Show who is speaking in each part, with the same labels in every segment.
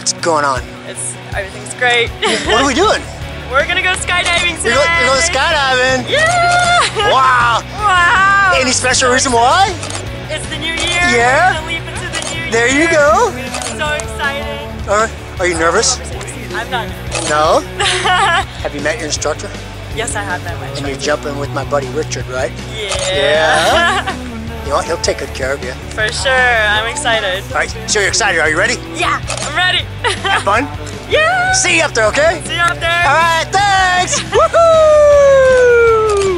Speaker 1: What's going on?
Speaker 2: Everything's great.
Speaker 1: What are we doing?
Speaker 2: We're gonna go skydiving today.
Speaker 1: You're going skydiving?
Speaker 2: Yeah!
Speaker 1: Wow!
Speaker 2: Wow!
Speaker 1: Any special reason why?
Speaker 2: It's the new year.
Speaker 1: Yeah?
Speaker 2: We're gonna leap into the new year.
Speaker 1: There you go.
Speaker 2: So excited.
Speaker 1: Are you nervous?
Speaker 2: I'm not.
Speaker 1: No? Have you met your instructor?
Speaker 2: Yes, I have met my
Speaker 1: And you're jumping with my buddy Richard, right?
Speaker 2: Yeah.
Speaker 1: You know what? He'll take good care of you.
Speaker 2: For sure. I'm excited.
Speaker 1: All right, so you're excited. Are you ready?
Speaker 2: Yeah, I'm ready.
Speaker 1: Have fun?
Speaker 2: Yeah!
Speaker 1: See you up there, okay?
Speaker 2: See you up there.
Speaker 1: All right, thanks! Woohoo!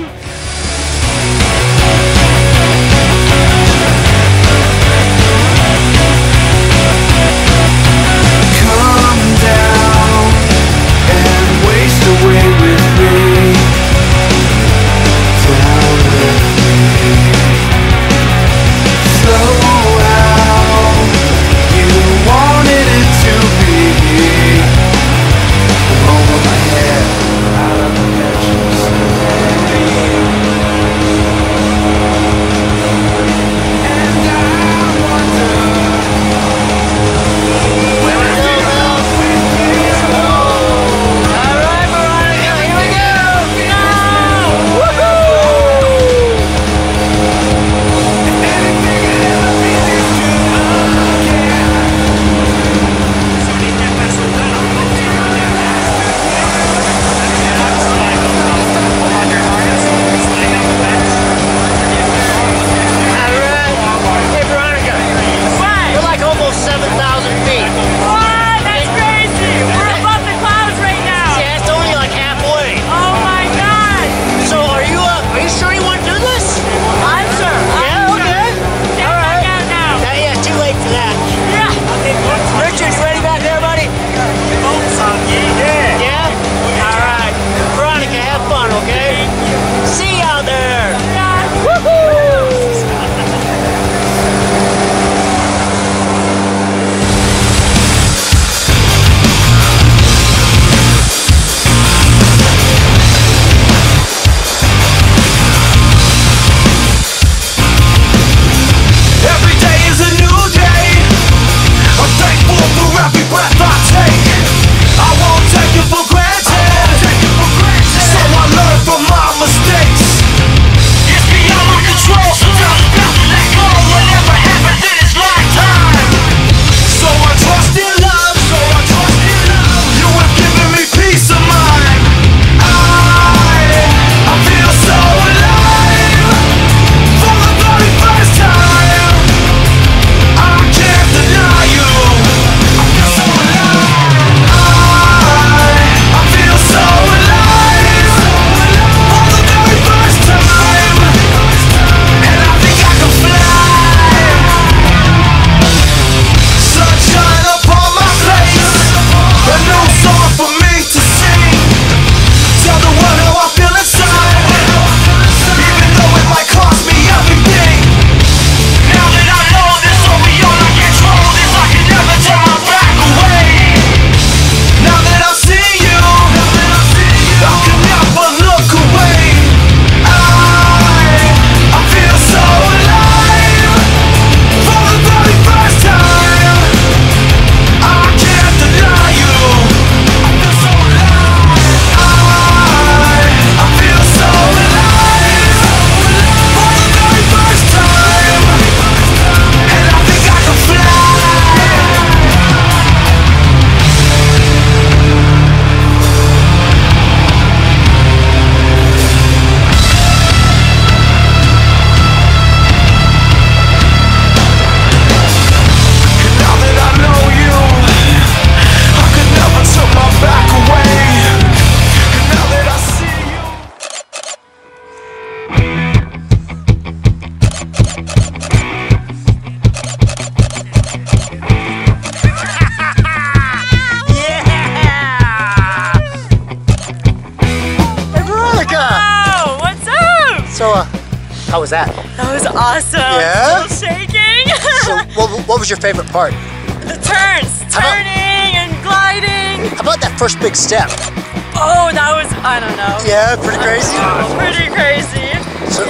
Speaker 1: So, how was that?
Speaker 2: That was awesome.
Speaker 1: Yeah?
Speaker 2: Still shaking.
Speaker 1: So, what was your favorite part?
Speaker 2: The turns, turning and gliding.
Speaker 1: How about that first big step?
Speaker 2: Oh, that was, I don't know.
Speaker 1: Yeah, pretty crazy?
Speaker 2: Pretty crazy.
Speaker 1: So,
Speaker 2: yeah.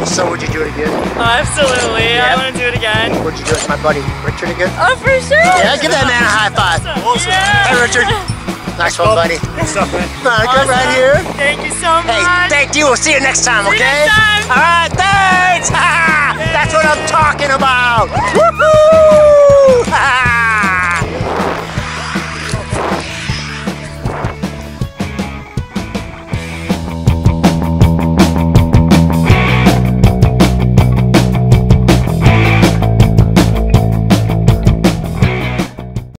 Speaker 1: So would you do it again?
Speaker 2: Oh, absolutely.
Speaker 1: Yeah.
Speaker 2: I want to do it again.
Speaker 1: Would you do it with my buddy Richard again?
Speaker 2: Oh, for sure.
Speaker 1: Yeah, give that man a high five.
Speaker 2: Awesome.
Speaker 1: Hey,
Speaker 2: Yeah.
Speaker 1: Richard. Nice one, buddy.
Speaker 3: Good stuff, man.
Speaker 1: Come right
Speaker 2: Awesome.
Speaker 1: here.
Speaker 2: Thank you so much.
Speaker 1: Hey, thank you. We'll see you next time,
Speaker 2: See you
Speaker 1: okay?
Speaker 2: next time.
Speaker 1: All right, thanks. That's what I'm talking about. Woohoo!